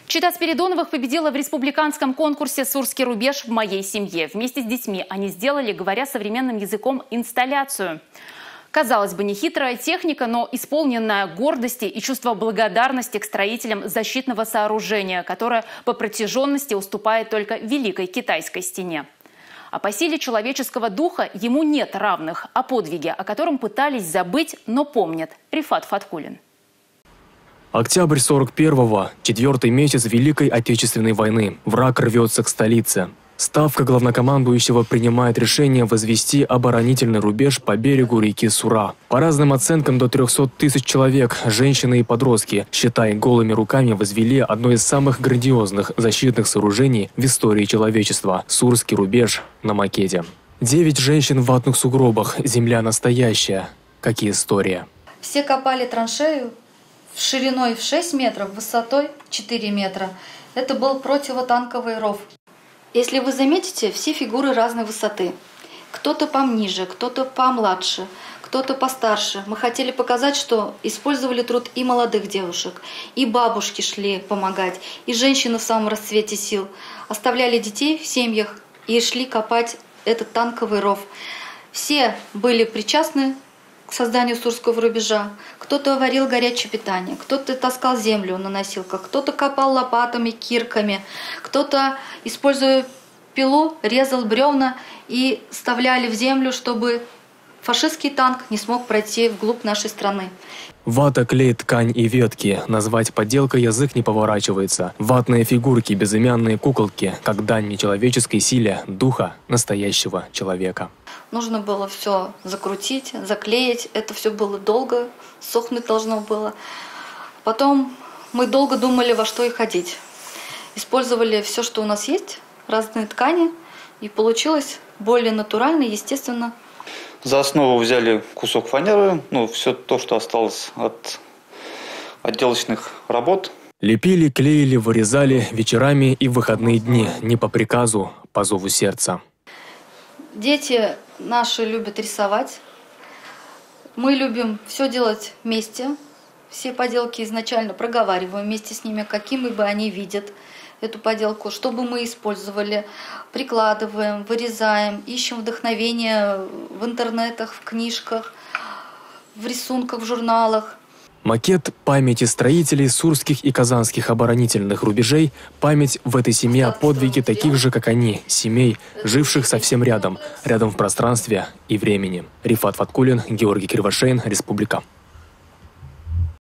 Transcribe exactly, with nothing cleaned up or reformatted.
Чита Спиридоновых победила в республиканском конкурсе «Сурский рубеж в моей семье». Вместе с детьми они сделали, говоря современным языком, инсталляцию. Казалось бы, нехитрая техника, но исполненная гордости и чувства благодарности к строителям защитного сооружения, которое по протяженности уступает только Великой Китайской стене. А по силе человеческого духа ему нет равных, о подвиге, о котором пытались забыть, но помнят. Рифат Фаткулин. Октябрь сорок первого, четвертый месяц Великой Отечественной войны. Враг рвется к столице. Ставка главнокомандующего принимает решение возвести оборонительный рубеж по берегу реки Сура. По разным оценкам, до трёхсот тысяч человек, женщины и подростки, считай, голыми руками возвели одно из самых грандиозных защитных сооружений в истории человечества – Сурский рубеж на макете. Девять женщин в ватных сугробах, земля настоящая. Как и история. Все копали траншею шириной в шесть метров, высотой четыре метра. Это был противотанковый ров. Если вы заметите, все фигуры разной высоты. Кто-то пониже, кто-то помладше, кто-то постарше. Мы хотели показать, что использовали труд и молодых девушек, и бабушки шли помогать, и женщины в самом расцвете сил. Оставляли детей в семьях и шли копать этот танковый ров. Все были причастны к созданию Сурского рубежа. Кто-то варил горячее питание, кто-то таскал землю на носилках, кто-то копал лопатами, кирками, кто-то, используя пилу, резал бревна и вставляли в землю, чтобы фашистский танк не смог пройти вглубь нашей страны. Вата, клей, ткань и ветки. Назвать подделкой язык не поворачивается. Ватные фигурки, безымянные куколки, как дань нечеловеческой силе духа настоящего человека. Нужно было все закрутить, заклеить. Это все было долго, сохнуть должно было. Потом мы долго думали, во что и ходить. Использовали все, что у нас есть, разные ткани, и получилось более натурально, естественно. За основу взяли кусок фанеры, ну, все то, что осталось от отделочных работ. Лепили, клеили, вырезали вечерами и в выходные дни, не по приказу, по зову сердца. Дети наши любят рисовать. Мы любим все делать вместе. Все поделки изначально проговариваем вместе с ними, какими бы они видят эту поделку, что бы мы использовали, прикладываем, вырезаем, ищем вдохновение в интернетах, в книжках, в рисунках, в журналах. Макет памяти строителей сурских и казанских оборонительных рубежей, память в этой семье о подвиге таких же, как они, семей, живших совсем рядом, рядом в пространстве и времени. Рифат Фаткулин, Георгий Кривошеин, Республика.